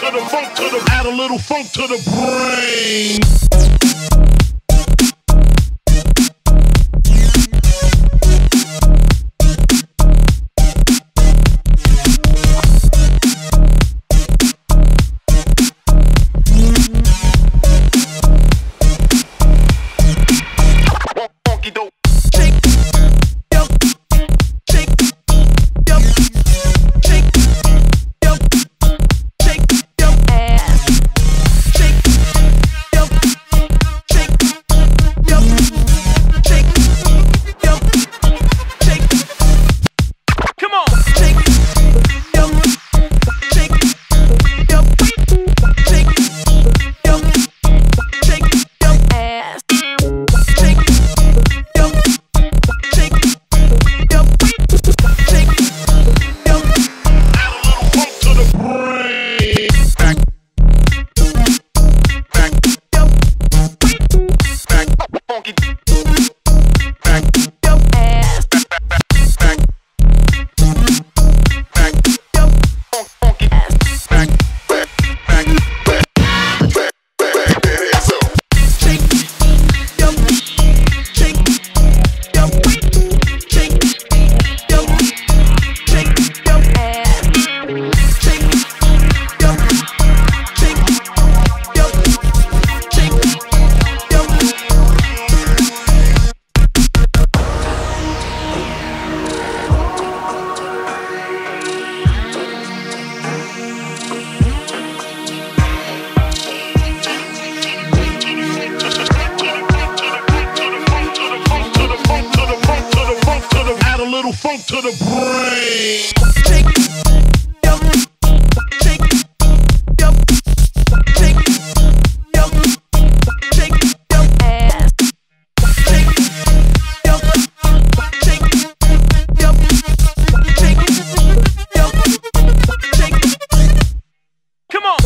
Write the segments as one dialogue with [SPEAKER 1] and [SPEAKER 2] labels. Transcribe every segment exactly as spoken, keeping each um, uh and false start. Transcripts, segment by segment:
[SPEAKER 1] to the funk to the, add a little funk to the brain. Funk to the brain. Shake it, yo, shake it, yo, shake it, yo, shake it, yo, ass. Shake it, yo, shake it, yo, shake it, yo, shake it. Come on.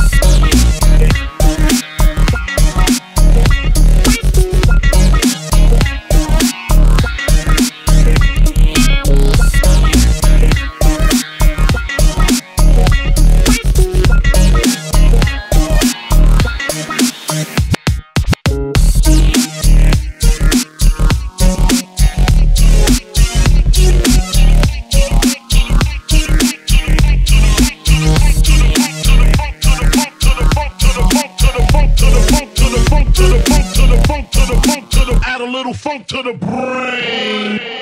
[SPEAKER 1] Add a little funk to the brain.